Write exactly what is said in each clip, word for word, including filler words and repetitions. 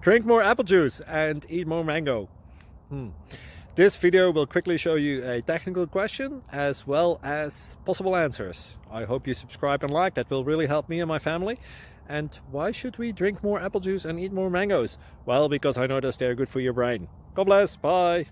Drink more apple juice and eat more mango. Hmm. This video will quickly show you a technical question as well as possible answers. I hope you subscribe and like, that will really help me and my family. And why should we drink more apple juice and eat more mangoes? Well, because I noticed they're good for your brain. God bless, bye!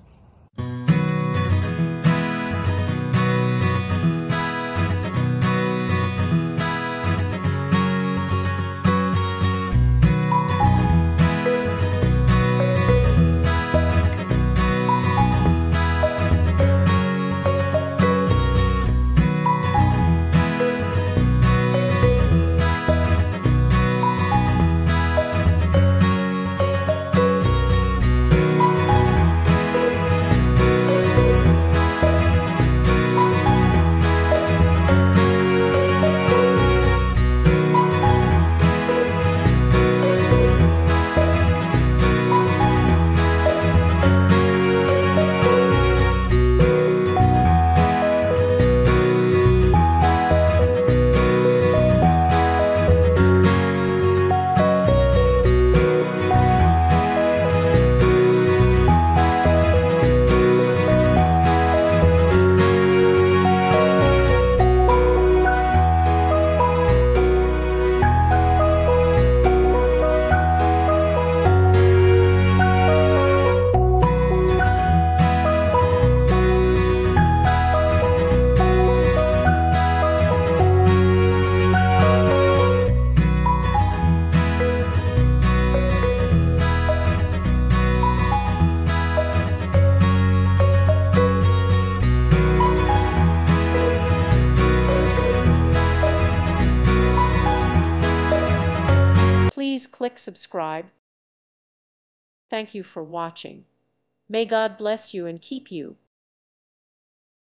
Please click subscribe. Thank you for watching. May God bless you and keep you.